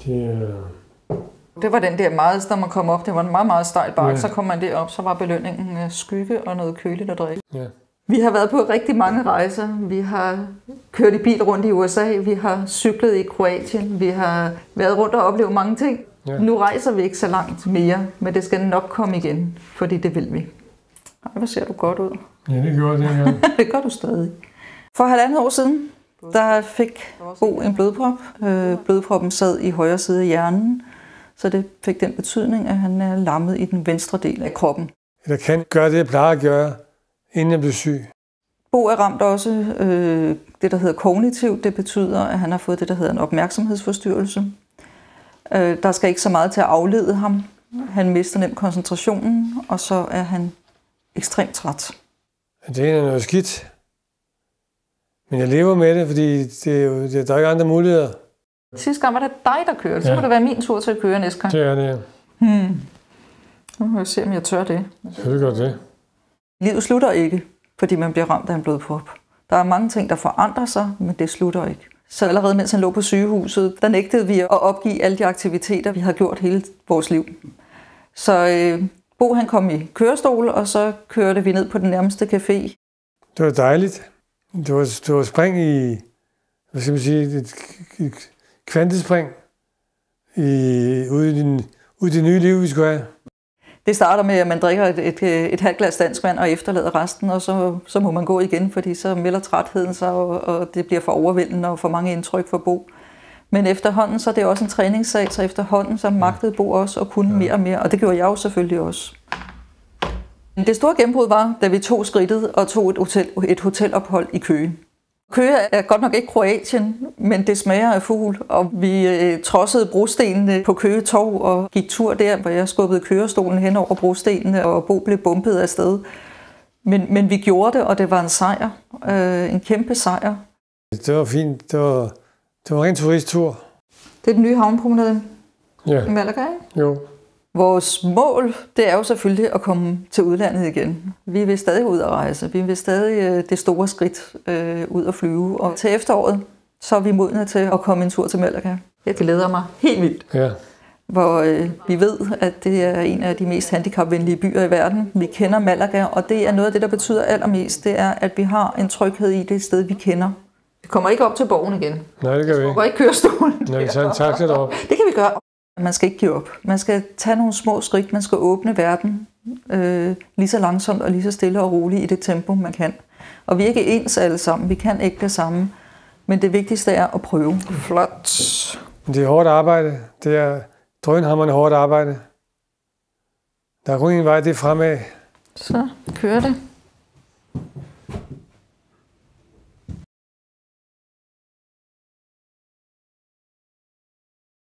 Det var den der meget, når man kom op, det var en meget, meget stejl bakke, så kom man derop, så var belønningen skygge og noget køligt at drikke. Ja. Vi har været på rigtig mange rejser. Vi har kørt i bil rundt i USA, vi har cyklet i Kroatien, vi har været rundt og oplevet mange ting. Ja. Nu rejser vi ikke så langt mere, men det skal nok komme igen, fordi det vil vi. Ej, hvor ser du godt ud. Ja, det gjorde det, ja. Det gør du stadig. For 1,5 år siden, der fik Bo en blodprop. Blodproppen sad i højre side af hjernen, så det fik den betydning, at han er lammet i den venstre del af kroppen. Jeg kan gøre det, jeg plejer at gøre, inden jeg blev syg. Bo er ramt også det, der hedder kognitiv. Det betyder, at han har fået det, der hedder en opmærksomhedsforstyrrelse. Der skal ikke så meget til at aflede ham. Han mister nemt koncentrationen, og så er han ekstremt træt. Det er noget skidt. Men jeg lever med det, fordi der er ikke andre muligheder. Sidste gang var det dig, der kørte. Så må det være min tur til at køre næste gang. Det er det, ja. Nu må jeg se, om jeg tør det. Det gør det. Livet slutter ikke, fordi man bliver ramt af en blodprop. Der er mange ting, der forandrer sig, men det slutter ikke. Så allerede mens han lå på sygehuset, der nægtede vi at opgive alle de aktiviteter, vi har gjort hele vores liv. Så Bo han kom i kørestol, og så kørte vi ned på den nærmeste café. Det var dejligt. Det var spring i, hvad skal man sige, et kvantespring ude i det nye liv, vi skulle have. Det starter med, at man drikker et halvt glas dansk vand og efterlader resten, og så må man gå igen, fordi så melder trætheden sig, og det bliver for overvældende og for mange indtryk for Bo. Men efterhånden, så er det også en træningssag, så efterhånden så magtede Bo også og kunne mere og mere, og det gjorde jeg jo selvfølgelig også. Det store gennembrud var, da vi tog skridtet og tog et hotelophold i Køge. Køge er godt nok ikke Kroatien, men det smager af fugl, og vi trodsede brostenene på Køge Torv og gik tur der, hvor jeg skubbede kørestolen hen over brostenene, og Bo blev bumpet afsted. Men vi gjorde det, og det var en sejr, en kæmpe sejr. Det var fint. Det var en turisttur. Det er den nye havnepromenade i Malaga, ikke? Jo. Vores mål, det er jo selvfølgelig at komme til udlandet igen. Vi vil stadig ud at rejse. Vi vil stadig det store skridt ud at flyve. Og til efteråret, så er vi modne til at komme en tur til Malaga. Det glæder mig helt vildt. Ja. Hvor vi ved, at det er en af de mest handicapvenlige byer i verden. Vi kender Malaga, og det er noget af det, der betyder allermest. Det er, at vi har en tryghed i det sted, vi kender. Vi kommer ikke op til borgen igen. Nej, det kan vi ikke. Vi går ikke kørestolen. Nej, vi tager en taxa derop. Det kan vi gøre. Man skal ikke give op. Man skal tage nogle små skridt. Man skal åbne verden lige så langsomt og lige så stille og roligt i det tempo, man kan. Og vi er ikke ens alle sammen. Vi kan ikke det samme. Men det vigtigste er at prøve. Flot. Det er hårdt arbejde. Det er drønhamrende hårdt arbejde. Der er kun en vej, det er fremad. Så kører det.